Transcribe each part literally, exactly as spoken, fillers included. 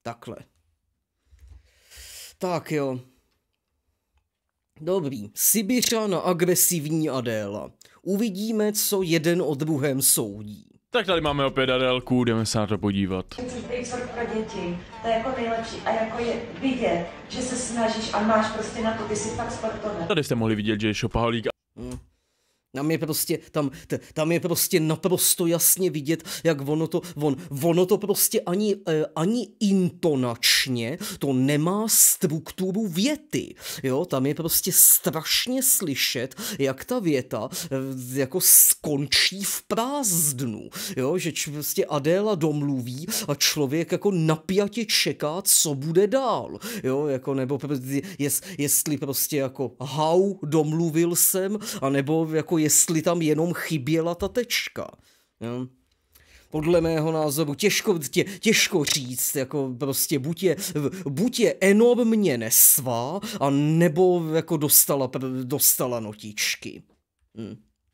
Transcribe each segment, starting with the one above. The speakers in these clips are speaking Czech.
takhle. Tak jo. Dobrý. Sibiřan a agresivní Adéla. Uvidíme, co jeden o druhém soudí. Tak tady máme opět Adélku, jdeme se na to podívat. Export pro děti, to je jako nejlepší a jako je vidět, že se snažíš a máš prostě na to, ty jsi fakt sportovný. Tady jste mohli vidět, že je šopaholík. Hmm. Tam je prostě, tam, t, tam je prostě naprosto jasně vidět, jak ono to, on, ono to prostě ani, eh, ani intonačně to nemá strukturu věty, jo, tam je prostě strašně slyšet, jak ta věta eh, jako skončí v prázdnu, jo, že č, prostě Adéla domluví a člověk jako napjatě čeká, co bude dál, jo, jako nebo jest, jestli prostě jako hau, domluvil jsem, anebo jako jestli tam jenom chyběla ta tečka. Jo. Podle mého názoru těžko, tě, těžko říct, jako prostě buď je, buď je enormně nesvá, a nebo jako dostala, dostala notičky. Hm.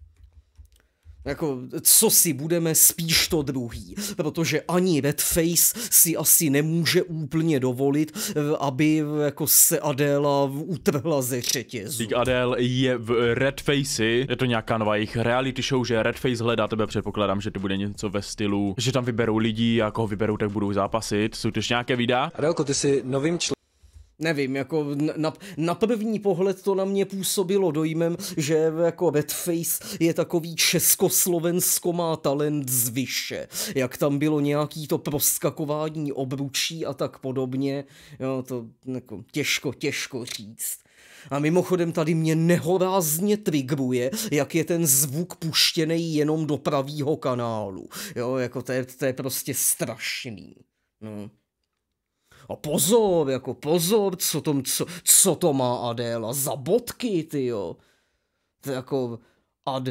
Jako, co si budeme, spíš to druhý, protože ani Redface si asi nemůže úplně dovolit, aby jako se Adéla utrhla ze řetězu. Adél je v Redface, je to nějaká nová jejich reality show, že Redface hledá tebe, předpokládám, že to bude něco ve stylu, že tam vyberou lidi a koho vyberou, tak budou zápasit. Jsou to nějaké videa? Adélko, ty jsi novým členem. Nevím, jako na, na první pohled to na mě působilo dojmem, že jako Redface je takový československo má talent zvyše. Jak tam bylo nějaký to proskakování obručí a tak podobně, jo, to jako těžko, těžko říct. A mimochodem tady mě nehorázně trigruje, jak je ten zvuk puštěný jenom do pravýho kanálu. Jo, jako to je, to je prostě strašný. No. A pozor, jako pozor, co, tom, co, co to má Adéla za bodky, tyjo. To jako Ad,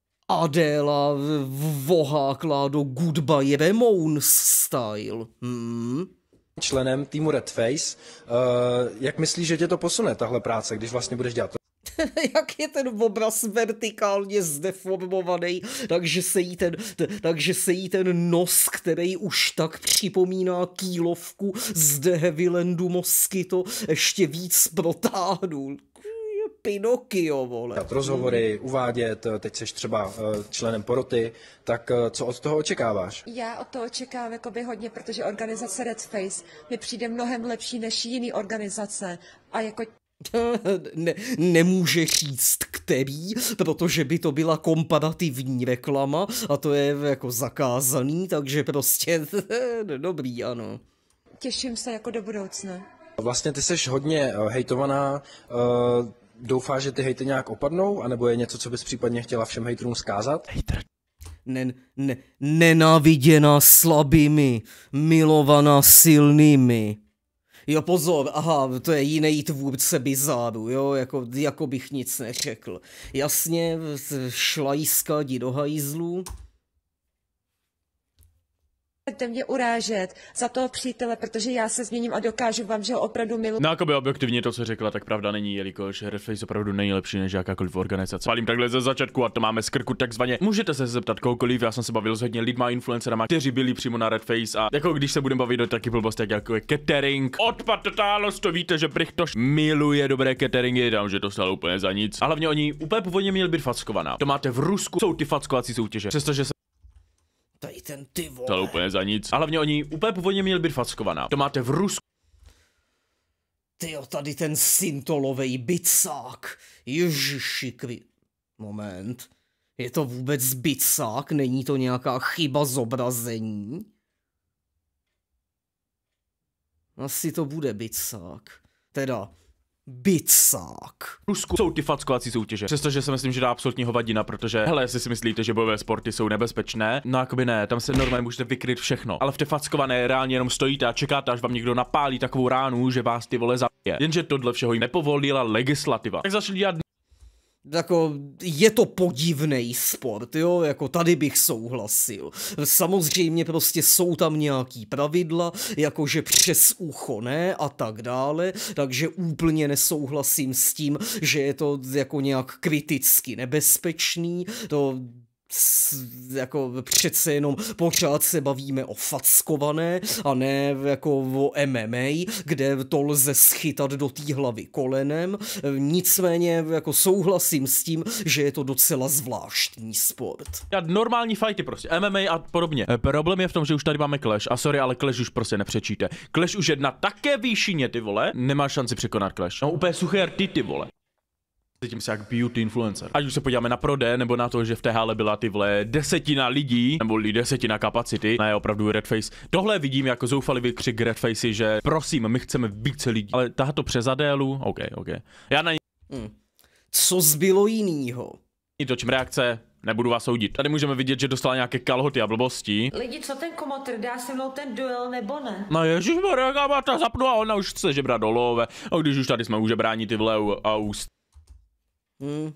Adéla voháklá do Goodbye Ramones style. Hmm? Členem týmu Redface. Uh, jak myslíš, že tě to posune, tahle práce, když vlastně budeš dělat to? Jak je ten obraz vertikálně zdeformovaný, takže se jí ten, t, takže se jí ten nos, který už tak připomíná kýlovku z The Heavylandu Moskyto, ještě víc protáhnul. Pinokio, vole. Rozhovory, uvádět, teď jsi třeba členem poroty, tak co od toho očekáváš? Já od toho očekávám jakoby hodně, protože organizace Redface mi přijde mnohem lepší než jiný organizace a jako Ne, nemůže říct který, protože by to byla komparativní reklama a to je jako zakázaný, takže prostě dobrý, ano. Těším se jako do budoucna. Vlastně ty jsi hodně hejtovaná, doufáš, že ty hejty nějak opadnou, anebo je něco, co bys případně chtěla všem hejterům zkázat? Hejter. Ne, ne, nenáviděná slabými, milovaná silnými. Jo, pozor, aha, to je jiný tvůrce Bizáru, jo, jako, jako bych nic neřekl. Jasně, šlajska, jdi do hajzlu. Chcete mě urážet za toho přítele, protože já se změním a dokážu vám, že ho opravdu miluji. No, jakoby objektivně to, co řekla, tak pravda není, jelikož Redface opravdu není lepší než jakákoliv organizace. Palím takhle ze začátku a to máme z krku takzvaně. Můžete se zeptat kohokoliv, já jsem se bavil s hodně lidma, influencerama, kteří byli přímo na Redface a jako když se budeme bavit o taky blbost, tak jako je catering. Odpad totálos, to víte, že Brychtoš miluje dobré cateringy, tam, že to stalo úplně za nic. A hlavně oni úplně původně měli být fackovaná. To máte v Rusku, jsou ty fackovací soutěže, přestože se Tady ten ty vole. to úplně za nic. A hlavně oni úplně původně měli být fackovaná. To máte v Rusku. Tyjo, tady ten syntolovej bicák. Ježiši kry... Moment. Je to vůbec bicák? Není to nějaká chyba zobrazení? Asi to bude bicák. Teda... Bicák. V Rusku jsou ty fackovací soutěže. Přestože si myslím, že dá absolutně hovadina, protože hele, jestli si myslíte, že bojové sporty jsou nebezpečné, no jakoby ne, tam se normálně můžete vykryt všechno. Ale v té fackované reálně jenom stojíte a čekáte, až vám někdo napálí takovou ránu, že vás ty vole zabije. Jenže tohle všeho jim nepovolila legislativa. Tak začali dělat Jako, je to podivnej sport, jo, jako tady bych souhlasil. Samozřejmě prostě jsou tam nějaký pravidla, jakože přes ucho ne a tak dále, takže úplně nesouhlasím s tím, že je to jako nějak kriticky nebezpečný, to jako přece jenom pořád se bavíme o fackované a ne jako o M M A, kde to lze schytat do té hlavy kolenem. Nicméně jako souhlasím s tím, že je to docela zvláštní sport. Já normální fighty prostě, M M A a podobně. E, problém je v tom, že už tady máme Clash a sorry, ale Clash už prostě nepřečíte. Clash už je na také výšině, ty vole, nemá šanci překonat Clash. No úplně suché rty, ty vole. Cítím se jak beauty influencer. Ať už se podíváme na prodej, nebo na to, že v té hale byla ty vole desetina lidí, nebo desetina kapacity, ne opravdu Redface. Tohle vidím jako zoufalý výkřik Redfacey, že prosím, my chceme více lidí. Ale tahá to přes Adélu, OK, OK. Já na ní... Hmm. Co zbylo jinýho? Točím reakce, nebudu vás soudit. Tady můžeme vidět, že dostala nějaké kalhoty a blbosti. Lidi, co ten komotr, dá se mnou ten duel nebo ne? No ježišmarja, já ta zapnu a ona už chce žebrat do love. A když už tady jsme už brání ty vle a úst. Hmm.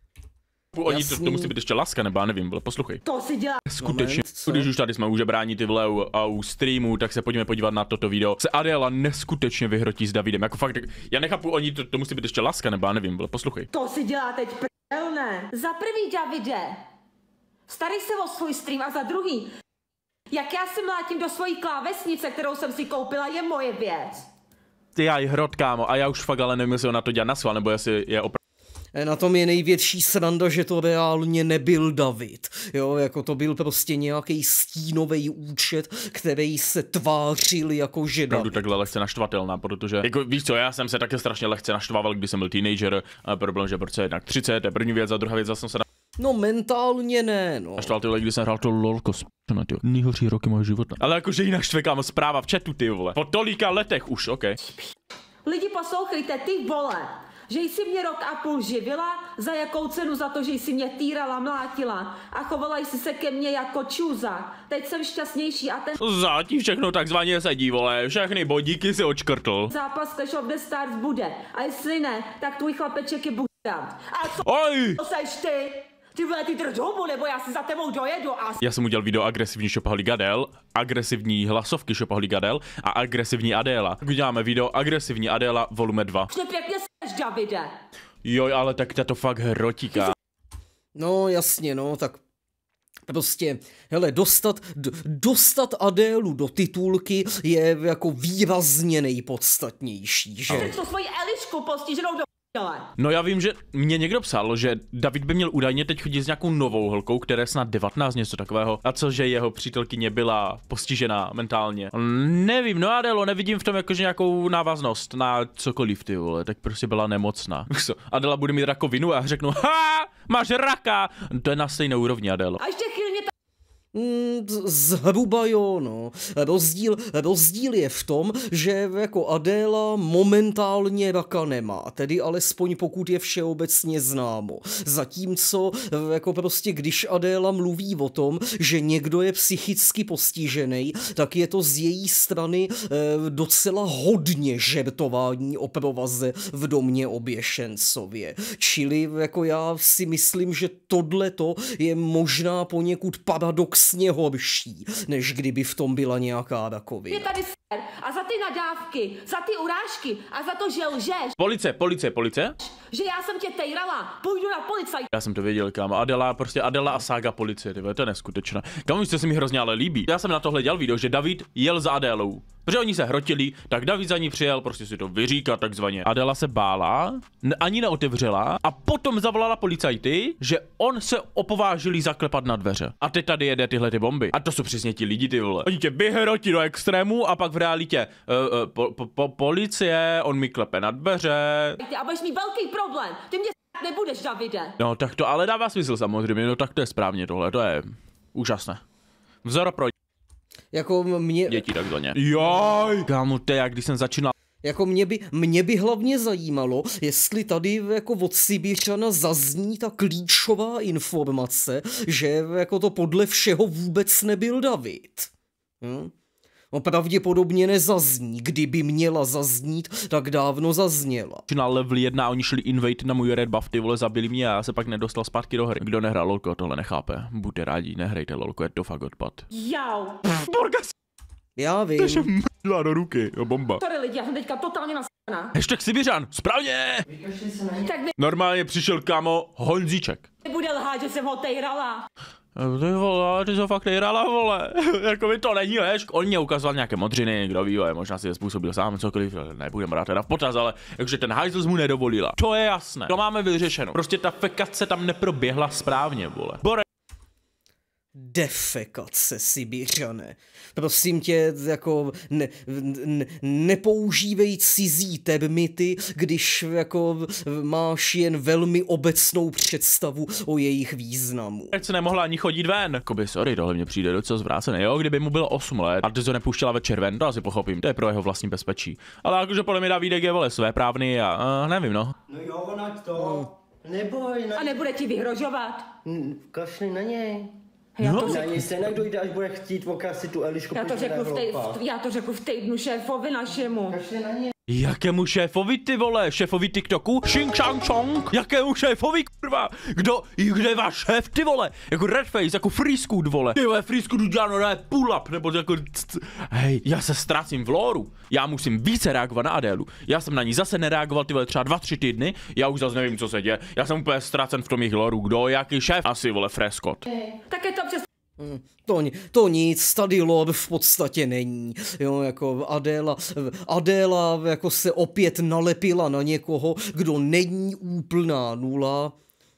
Oni to, to musí být ještě láska, nebo já nevím, poslouchej. To si dělá. Skutečně, moment, když už tady jsme už brání ty vle a u streamu, tak se pojďme podívat na toto video. Se Adéla neskutečně vyhrotí s Davidem, jako fakt, já nechápu, oni to, to musí být ještě láska, nebo já nevím, poslouchej. To si dělá teď prdel, ne? Za prvý, Davide, starej se o svůj stream a za druhý, jak já se mlátím do svojí klávesnice, kterou jsem si koupila, je moje věc. Ty já jí hrot, kámo, a já už fakt ale nevím, jestli ona to dělá na schvál, nebo jestli je opravdu. Na tom je největší sranda, že to reálně nebyl David. Jo, jako to byl prostě nějaký stínový účet, který se tvářil jako že David. Takhle lehce naštvatelná, protože, jako víš co, já jsem se také strašně lehce naštvával, když jsem byl teenager, a problém, že prostě jednak třicet, to je první věc, a druhá věc, zase jsem se na... No mentálně ne, no. Naštval tyhle, když jsem hrál to lolko, s***na, tyjo, nejhorší roky mojho života. Ale jakože ji naštve, kámo, zpráva v chatu, ty vole. Po tolika letech už, OK. Lidi, poslouchejte, ty vole. Že jsi mě rok a půl živila, za jakou cenu? Za to, že jsi mě týrala, mlátila a chovala jsi se ke mně jako čůza. Teď jsem šťastnější a ten Zatím všechno takzvaně sedí, vole, všechny bodíky si očkrtl. zápas Clash of the Stars bude a jestli ne, tak tvůj chlapeček je buďat. A co Oj! seš ty? Ty vole, ty drž hubu, nebo já si za tebou dojedu a... Já jsem udělal video agresivní šopaholí Gadel, agresivní hlasovky šopaholí Gadel a agresivní Adéla. Tak uděláme video agresivní Adéla volume dva. Už pěkně seš, Davide. Joj, ale tak to fakt hrotíká. No jasně, no, tak prostě, hele, dostat, d- dostat Adélu do titulky je jako výrazně nejpodstatnější, že? Chceš tu svoji Elišku postiženou do p***le. No já vím, že mě někdo psal, že David by měl údajně teď chodit s nějakou novou holkou, která je snad devatenáct, něco takového, a co, že jeho přítelkyně byla postižená mentálně. Nevím, no Adélo, nevidím v tom jakože nějakou návaznost na cokoliv, ty vole, tak prostě byla nemocná. Adéla bude mít rakovinu a řeknu, ha, máš raka, to je na stejné úrovni, Adélo. A ještě chvíli ta... Mm, zhruba jo, no. Rozdíl, rozdíl je v tom, že jako Adéla momentálně raka nemá, tedy alespoň pokud je všeobecně známo. Zatímco jako prostě když Adéla mluví o tom, že někdo je psychicky postižený, tak je to z její strany eh, docela hodně žertování o provaze v domě Oběšencově. Čili jako já si myslím, že tohleto je možná poněkud paradox horší, než kdyby v tom byla nějaká rakovina. Je tady s***, a za ty nadávky, za ty urážky a za to, že lžeš, Police, police, police? že já jsem tě tejrala, půjdu na policaj. Já jsem to věděl, kámo. Adela, prostě Adela a sága policie, tyhle, to je neskutečné. Kámo, víš, co se mi hrozně ale líbí? Já jsem na tohle dělal video, že David jel za Adélou. Protože oni se hrotili, tak David za ní přijel, prostě si to vyříká takzvaně. Adela se bála, ani neotevřela a potom zavolala policajty, že on se opovážili zaklepat na dveře. A teď tady jede tyhle ty bomby. A to jsou přesně ti lidi, ty vole. Oni tě vyhrotí do extrému a pak v realitě uh, uh, po, po, po, policie, on mi klepe na dveře. A budeš mít velký problém, ty mě s*** nebudeš, Davide. No tak to ale dává smysl samozřejmě, no tak to je správně tohle, to je úžasné. Vzor pro Jako mě... děti takzvaně. Joj! Kámo, to je jak když jsem začínal. Jako mě by, mě by hlavně zajímalo, jestli tady jako od Sibiřana zazní ta klíčová informace, že jako to podle všeho vůbec nebyl David. Hm? No pravděpodobně nezazní, kdyby měla zaznít, tak dávno zazněla. Na level jedna oni šli invade na můj red buff, ty vole, zabili mě a já se pak nedostal zpátky do hry. Kdo nehrál lolko, tohle nechápe. Buďte rádi, nehrajte lolko, je to fakt odpad. Jau. Borgas! Já vím. Dá do ruky, jo, bomba. Sorry lidi, já jsem teďka totálně nasraná. Hashtag Sibiřan, správně! Tak Normálně přišel, kámo, Honzíček. nebude lhát, že jsem ho tejrala. Ty vole, ty jsou fakt nejrala, vole. Jako by to není lež. On mě ukazoval nějaké modřiny, kdo ví, možná si je způsobil sám cokoliv, nebudem brát teda v potaz, ale takže ten hajzl mu nedovolila. To je jasné. To máme vyřešeno. Prostě ta fekace tam neproběhla správně, vole. Bore. Defekace, Sibiřané. Prosím tě, jako ne, ne, nepoužívej cizí termity, když jako máš jen velmi obecnou představu o jejich významu. Ať se nemohla ani chodit ven. Jakoby, sorry, tohle mě přijde docela zvrácené, jo, kdyby mu bylo osm let a ty to nepouštěla večer ven, to asi pochopím, to je pro jeho vlastní bezpečí. Ale jakože podle mě Davídek je, vole, svéprávný a uh, nevím, no. No jo, ona to, neboj, na... A nebude ti vyhrožovat. Kašli na něj. Já No. to, Na řeknu, něj stejně dojde, až bude chtít okrasit tu Elišku. já to protože řeknu v tej, hloupá. já to řeknu v týdnu šéfovi našemu. Kašli na něj. Jakému šéfovi, ty vole, šéfovi TikToku? Xing Shang Chong? Jakému šéfovi, kurva? Kdo, kde je váš šéf, ty vole? Jako Redface, jako Freescoot, vole. Ty vole, Freescoot udělá ne pull up, nebo jako... Hej, já se ztrácím v lóru. Já musím více reagovat na Adélu. Já jsem na ní zase nereagoval, ty vole, třeba dva, tři týdny. Já už zase nevím, co se děje. Já jsem úplně ztracen v tom jejich lóru. Kdo, jaký šéf? Asi, vole, Frescot. Tak je to přes To, to nic, tady lore v podstatě není, jo, jako Adéla, Adéla jako se opět nalepila na někoho, kdo není úplná nula,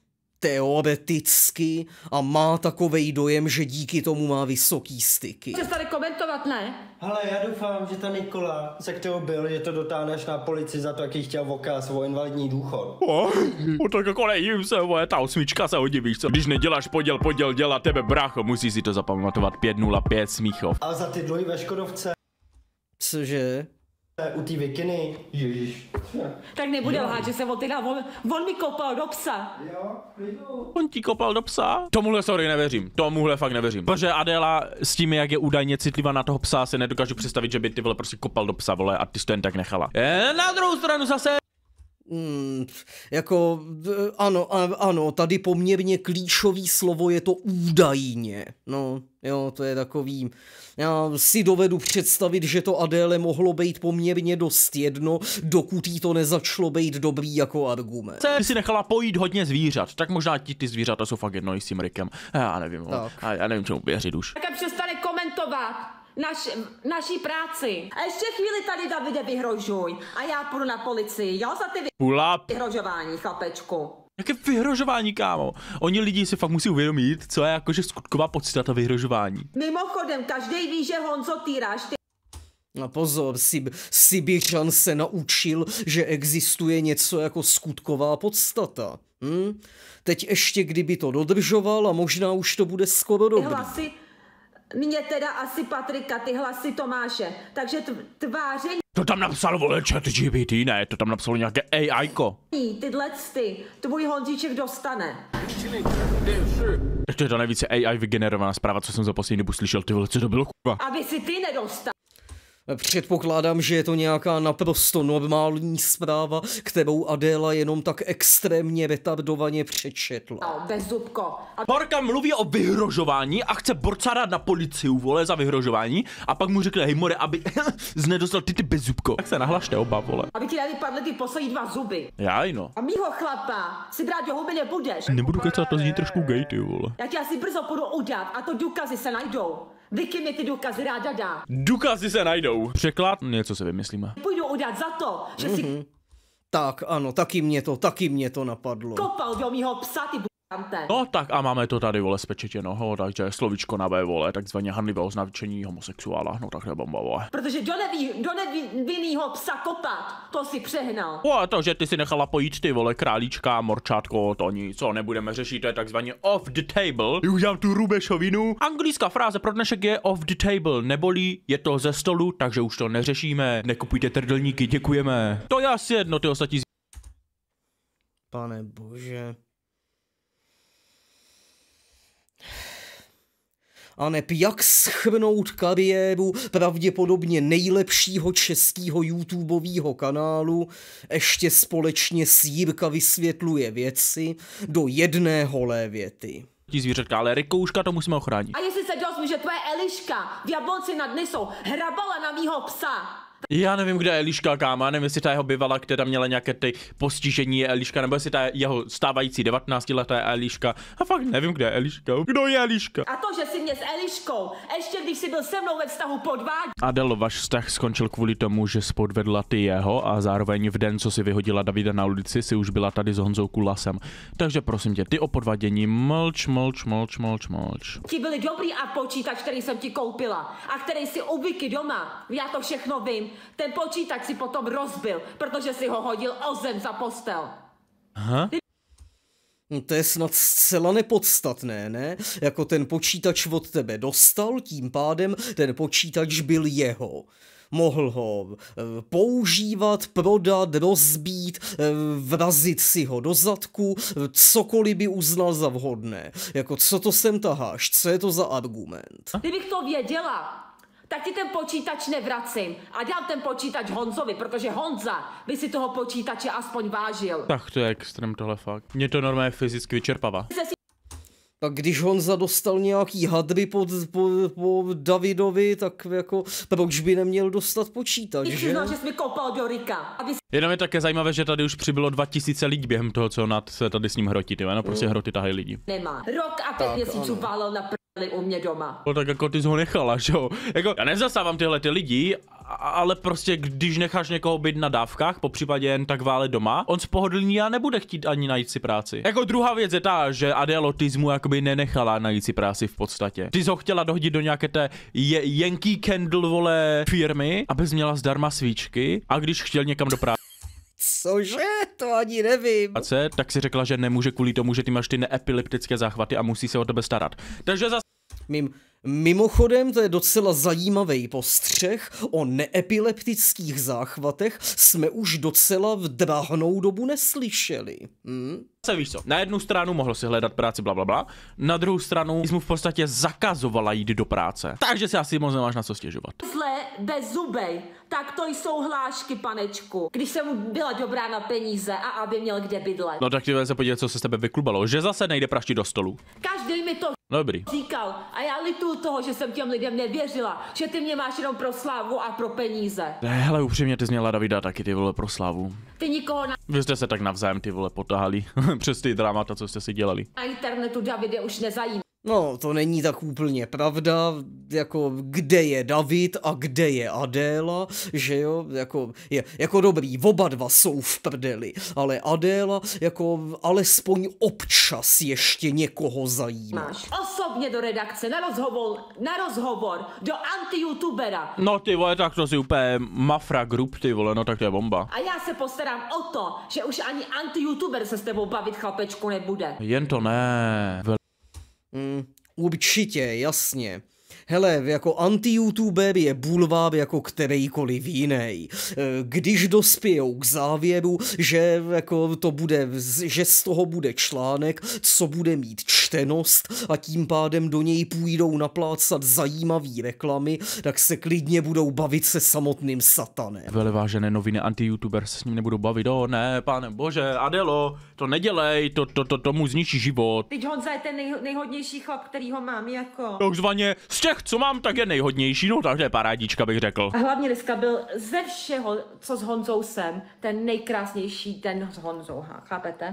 teoreticky, a má takovej dojem, že díky tomu má vysoký styky. přes tady komentovat, ne? Hele, já doufám, že ta Nikola, se kterou byl, že to dotáhneš na policii za to, jaký chtěl okaz o invalidní důchod. Oh, oh, tak jako nejím se, vole, ta osmička se hodí, víš co? Když neděláš poděl, poděl dělá tebe, brácho, musí si to zapamatovat. pět nula pět Smíchov. A za ty dluhy ve Škodovce, Cože? u té vikiny, ježiš. Tak nebude lhát, že se on teda, on, on mi kopal do psa. Jo, klidu. On ti kopal do psa? Tomuhle sorry nevěřím, tomuhle fakt nevěřím. Protože Adéla s tím, jak je údajně citlivá na toho psa, se nedokážu představit, že by ty vole prostě kopal do psa, vole, a ty jsi to jen tak nechala. E, na druhou stranu zase... Hmm, jako, ano, ano, tady poměrně klíčový slovo je to údajně, no, jo, to je takový, já si dovedu představit, že to Adéle mohlo být poměrně dost jedno, dokud jí to nezačalo být dobrý jako argument. Ty si nechala pojít hodně zvířat, tak možná ti ty zvířata jsou fakt jedno i s tím Rickem. Já nevím, vole. já, já nevím, čemu věřit už. Tak přestane komentovat naš, naší práci. A ještě chvíli tady, Davide, vyhrožuj. A já půjdu na policii, jo, za ty Pula. vyhrožování, chlapečku. Jaké vyhrožování, kámo? Oni lidi si fakt musí uvědomit, co je jakože skutková podstata vyhrožování. Mimochodem, každý ví, že Honzo týráš, ty A pozor, Sib- Sibiřan se naučil, že existuje něco jako skutková podstata. Hm? Teď ještě kdyby to dodržoval a možná už to bude skoro dobrý. hlasy, mě teda asi Patrika, ty hlasy Tomáše. Takže tv- tváření To tam napsal, vole, chat G P T, ne, to tam napsalo nějaké A I ko. tyhle ty, tvůj Honzíček dostane. Tak to je to nejvíce A I vygenerovaná zpráva, co jsem za poslední dobu slyšel, ty vole, co to bylo, kurva. Aby si ty nedostal. Předpokládám, že je to nějaká naprosto normální zpráva, kterou Adéla jenom tak extrémně retardovaně přečetla. No, bezzubko. A Borka mluví o vyhrožování a chce borca dát na policii, vole, za vyhrožování a pak mu řekne, hej more, aby znedostal ty ty bezzubko. Tak se nahlašte oba, vole. aby ti nevypadly ty poslední dva zuby. Já no. A mýho chlapa si brát do huby nebudeš. Nebudu kecat, to zní trošku gay, ty vole. Já tě asi brzo půjdu udat a to důkazy se najdou. Vicky mi ty důkazy ráda dá. Důkazy se najdou. Překlad? Něco se vymyslíme. Půjdu udat za to, že si mm-hmm. Tak, ano, taky mě to, taky mě to napadlo. kopal do mýho psa, ty b***ante. No tak a máme to tady, vole, spečetěno, takže slovíčko na B, vole, takzvaně hanlivé označení homosexuála, no tak to je bomba, vole. Protože do, neví, do nevinnýho psa kopat, to si přehnal. O, to, že ty si nechala pojít, ty vole, králíčka, morčátko, to nic, co nebudeme řešit, to je takzvaně off the table. Už dám tu rubešovinu. Anglická fráze pro dnešek je off the table, neboli je to ze stolu, takže už to neřešíme. Nekupujte trdelníky, děkujeme. To je asi jedno, ty ostatní. Pane bože. A neb jak schrnout kariéru pravděpodobně nejlepšího českého YouTubeového kanálu, ještě společně s Jirka vysvětluje věci do jedné holé věty. Zvířatka, ale Rikouška to musíme ochránit. A jestli se dozví, že tvoje Eliška v Jablonci nad Nisou hrabala na mýho psa, Já nevím, kde je Eliška, kámo, já nevím, jestli ta jeho bývala, která měla nějaké ty postižení je Eliška, nebo jestli ta jeho stávající devatenáctiletá Eliška. A fakt nevím, kde je Eliška. Kdo je Eliška? A to, že jsi mě s Eliškou, ještě když jsi byl se mnou ve vztahu podváděl. Adelo, váš vztah skončil kvůli tomu, že jsi podvedla ty jeho a zároveň v den, co si vyhodila Davida na ulici, si už byla tady s Honzou Kulasem. Takže prosím tě, ty o podvádění mlč, mlč, mlč, mlč, mlč. Ti byli dobrý a počítač, který jsem ti koupila a který si u Vicky doma, já to všechno vím, ten počítač si potom rozbil, protože si ho hodil o zem za postel. Aha. No to je snad zcela nepodstatné, ne? Jako ten počítač od tebe dostal, tím pádem ten počítač byl jeho. Mohl ho e, používat, prodat, rozbít, e, vrazit si ho do zadku, e, cokoliv by uznal za vhodné. Jako co to sem taháš? Co je to za argument? Kdybych to věděla, tak ti ten počítač nevracím a dám ten počítač Honzovi, protože Honza by si toho počítače aspoň vážil. Tak to je extrém tohle fakt. Mě to normálně fyzicky vyčerpává. Tak když Honza dostal nějaký hadry pod, po, po Davidovi, tak jako proč by neměl dostat počítač, že? Že jsi mi koupal do Rika, aby Jenom je také zajímavé, že tady už přibylo dva tisíce lidí během toho, co nad se tady s ním hrotí, ty no prostě hroty tahají lidi. nemá. Rok a pět měsíců válel na prdeli u mě doma. No tak jako ty jsi ho nechala, že jo? Jako, já nezastávám tyhle ty lidi, ale prostě když necháš někoho být na dávkách, po případě jen tak vále doma, on spohodlní a nebude chtít ani najít si práci. Jako druhá věc je ta, že Adélo, ty jsi mu jakoby nenechala najít si práci v podstatě. Ty jsi ho chtěla dohodit do nějaké té je Yankee Candle, vole, firmy, abys měla zdarma svíčky a když chtěl někam do práce, Cože? To ani nevím. tak si řekla, že nemůže kvůli tomu, že ty máš ty neepileptické záchvaty a musí se o tebe starat. Takže zase Mím, mimochodem, to je docela zajímavý postřeh, o neepileptických záchvatech jsme už docela v drahnou dobu neslyšeli. Hm? se víš co, na jednu stranu mohl si hledat práci bla, bla, bla, na druhou stranu jsi mu v podstatě zakazovala jít do práce. Takže si asi moc nemáš na co stěžovat. Zle, bez zubej, tak to jsou hlášky, panečku. Když jsem mu byla dobrá na peníze a aby měl kde bydlet. No tak ti se podívat, co se s tebe vyklubalo, že zase nejde praštit do stolu. Každý mi to Dobrý. říkal a já lituju toho, že jsem těm lidem nevěřila, že ty mě máš jenom pro slávu a pro peníze. Ne, hele, upřímně ty jsi měla Davida taky, ty vole, pro slávu. Ty nikoho na, Vy jste se tak navzájem, ty vole, potahali přes ty dramata, co jste si dělali. na internetu Davide už nezajímá. No, to není tak úplně pravda, jako kde je David a kde je Adéla, že jo, jako, je, jako dobrý, oba dva jsou v prdeli, ale Adéla jako alespoň občas ještě někoho zajímá. Máš osobně do redakce, na rozhovor, na rozhovor, do anti-youtubera. No ty vole, tak to si úplně mafra group, ty vole, no tak to je bomba. A já se postarám o to, že už ani anti-youtuber se s tebou bavit, chlapečku, nebude. Jen to ne. Vel- Mm, určitě, jasně. Hele, jako anti-youtuber je bulvár jako kterejkoliv jiný. Když dospějou k závěru, že jako to bude, že z toho bude článek, co bude mít čtenost a tím pádem do něj půjdou naplácat zajímavý reklamy, tak se klidně budou bavit se samotným satanem. Vele vážené noviny anti-youtuber se s ním nebudou bavit. O ne, pane bože, Adelo, to nedělej, to, to, to tomu zničí život. Teď Honza je ten nej, nejhodnější chlap, který ho mám, jako. Takzvaně z těch, co mám, tak je nejhodnější, no tak to je parádička, bych řekl. A hlavně dneska byl ze všeho, co s Honzou jsem, ten nejkrásnější den s Honzou, chápete?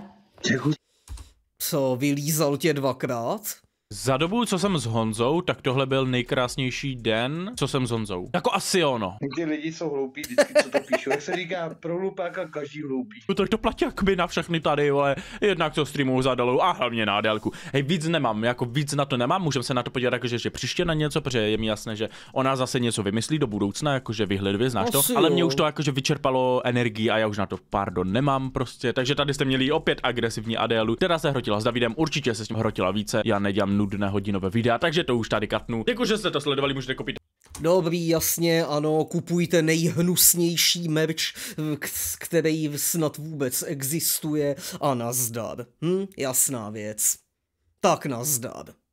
Co, vylízal tě dvakrát? Za dobu, co jsem s Honzou, tak tohle byl nejkrásnější den, co jsem s Honzou. Jako asi ono. Ty lidi jsou hloupí vždycky, co to píšou. Jak se říká, pro hlupáka každý hloupý. No tak to platí jakoby na všechny tady, ale jednak to streamuju za Adelu a hlavně na Adélku. Hej, víc nemám, jako víc na to nemám, můžeme se na to podívat jakože že příště na něco, protože je mi jasné, že ona zase něco vymyslí do budoucna, jakože vyhledově, znáš to, Asi ale jo. mě už to jakože vyčerpalo energii a já už na to, pardon, nemám prostě. Takže tady jste měli opět agresivní Adélu, která se hrotila s Davidem, určitě se s ním hrotila více, já nedělám nudné hodinové videa, takže to už tady katnu. Děkuji, že jste to sledovali, můžete koupit. Dobrý, jasně, ano, kupujte nejhnusnější merch, k- který snad vůbec existuje a nazdar. Hm, jasná věc. Tak nazdar.